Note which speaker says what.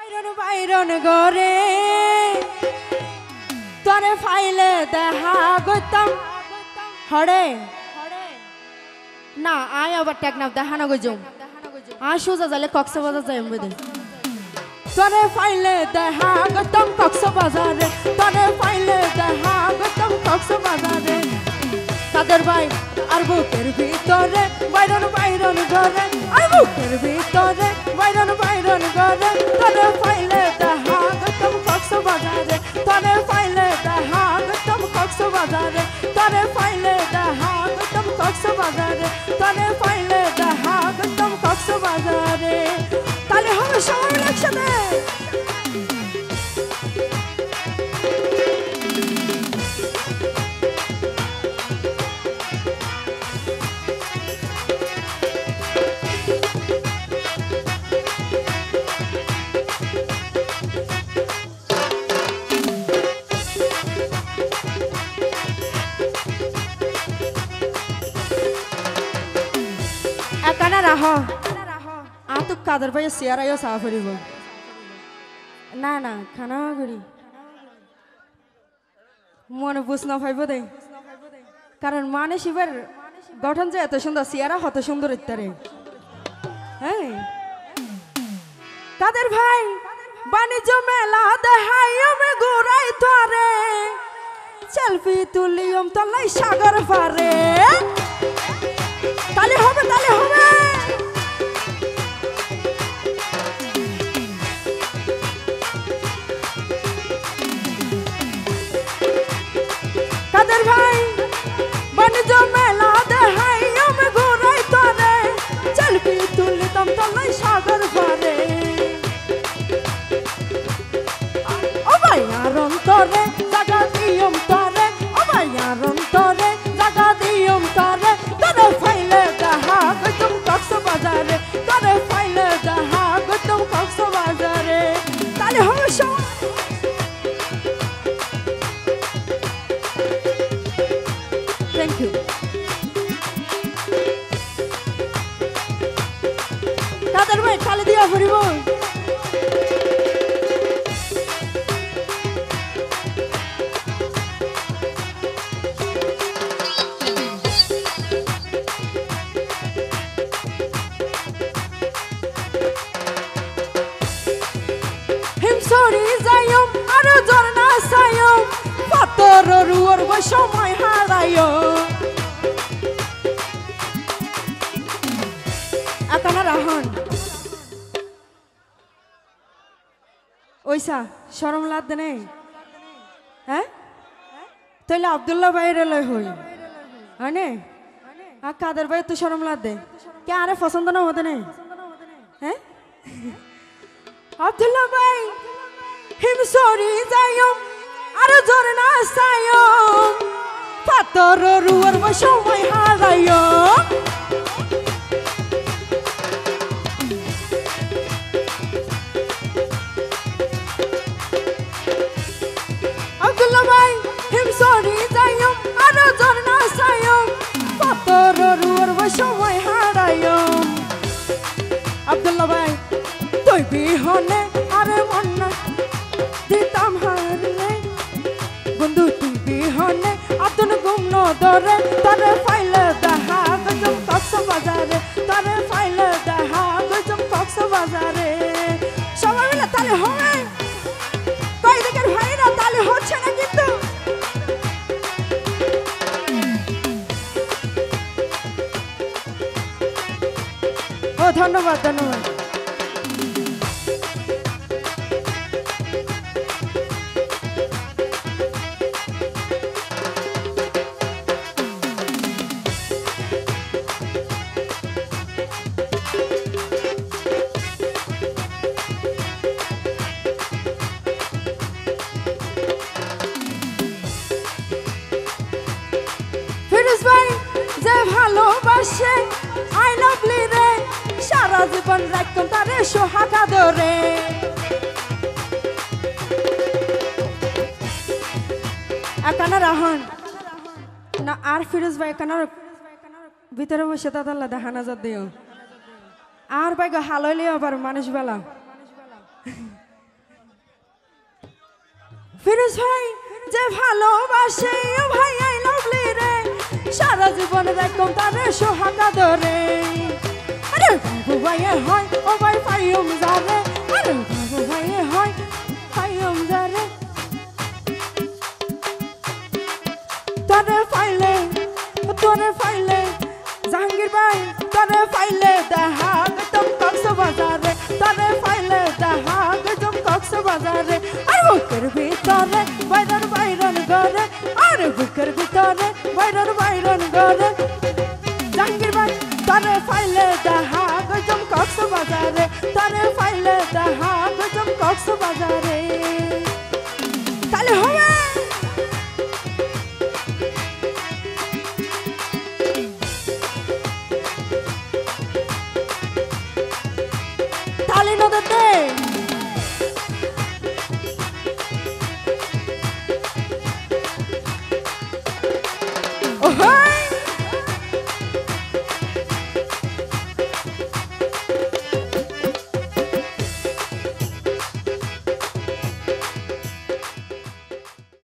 Speaker 1: Byron গরে তরে ফাইলে দেখা গইতাম হড়ে না আয় আবার টেকনাফ দেখানো গইজম আয় সোজা যাইলে কক্সবাজার যাই বুঝে তরে ফাইলে দেখা গইতাম কক্সবাজারে তরে ফাইলে দেখা গইতাম কক্সবাজারে কাদের ভাই আর বুকের ভিতরে বাইরন বাইরন ঘরে আর বুকের ভিতরে বাইরন বাইরন ঘরে তরে ফাইলে দেখা গইতাম কক্সবাজারে তরে ফাইলে দেখা গইতাম কক্সবাজারে তরে ফাইলে দেখা গইতাম কক্সবাজারে তরে ফাইলে দেখা গইতাম কক্সবাজারে তাহলে হবে সবাই একসাথে তো কাদের ভাই চেয়ার আইও চা ফুরিব না না খানা করি মনে বুঝ না পাইব দে কারণ মানে শিবের গঠন যে এত সুন্দর চেয়ারা হত সুন্দর ইত্যারে হ্যাঁ কাদের ভাই বাণিজ্য মেলা দেখাই আমি ঘুরাই তোরে সেলফি তুলিয়ম তলাই সাগর পারে তালে হবে কাদের ভাই বাণিজ্য মেলা দেখাই আমি ঘুরাই তোরে সেলফি তুলিতাম তলাই সাগর পারে ও ভাই আর অন্তরে জাগা দিয়ম তোরে ও ভাই আর অন্তরে জাগা দিয়ম তোরে তোরে ফাইলে দেখা গইতাম কক্সবাজারে তোরে ফাইলে দেখা গইতাম কক্সবাজারে তাহলে হবে সবাই থ্যাংক ইউ কাদের ভাই তালে দিয়া ফুরিব হিমসরি যাইম আর ঝরনা সাইম পাতর রুয়ার সময় হারাইও আকানা রাহন ওইসা শরম লাদ নেই হ্যাঁ তাইলে আব্দুল্লাহ ভাইয়ের লই হই হয়নে আর কাদের ভাই তো শরম লাদ দে কে আরে পছন্দ না হতে নেই হ্যাঁ আব্দুল্লাহ ভাই হিমসরি যাইম আর ঝরনা সাইম পাতর রুয়ার সময় হারাইও আব্দুল্লাহ ভাই হিমসরি যাইম আর ঝরনা সাইম পাতর রুয়ার সময় হারাইও আব্দুল্লাহ ভাই তুই বিহনে আরে মন দিতাম হারলে বন্ধু তুই বিহনে আদন গুম ধরে তারে ফাইলে দেখা গজম কক্সবাজারে তারে ফাইলে দেখা গজম কক্সবাজারে সবাই মিলে তালে হবে কই দিকের ভাইরা তালে হচ্ছে না কিন্তু ও ধন্যবাদ ধন্যবাদ যে ভালোবাসে আই লাভলি রে সারা জীবন রাখতাম তারে সোহাগা ধরে একানা রাহন না আর ফিরোজ ভাই একানার ভিতরে বসে তাদাল্লা দেখা নজর দিও আর ভাই গো হালইলে আবার মানুষ বেলা ফিরোজ ভাই যে ভালোবাসে ও ভাই আই লাভলি রে সারা জীবন রাখতাম তারে সোহাগা ধরে আরে বাবু ভাইয়ে হয় ও ভাই পাইম যারে আরে বাবু ভাইয়ে হয় পাইম যারে তোরে ফাইলে জাহাঙ্গীর ভাই তোরে ফাইলে দেখা গতম কক্সবাজারে তোরে ফাইলে দেখা গতম কক্সবাজারে আর বুকের ভিতরে বাইরন করে আর বুকের ভিতরে বাইরন করে জাহাঙ্গীর ভাই তোরে ফাইলে দেখা গতম কক্সবাজারে তোরে ফাইলে দেখা গতম কক্সবাজারে তাহলে হবে তালি নদীতে ও